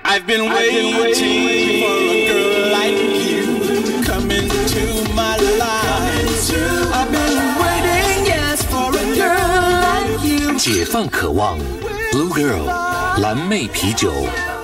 I've been waiting for a girl like you come into my life. I've been waiting, yes, for a girl like you. 解放渴望 ，Blue Girl 蓝妹啤酒。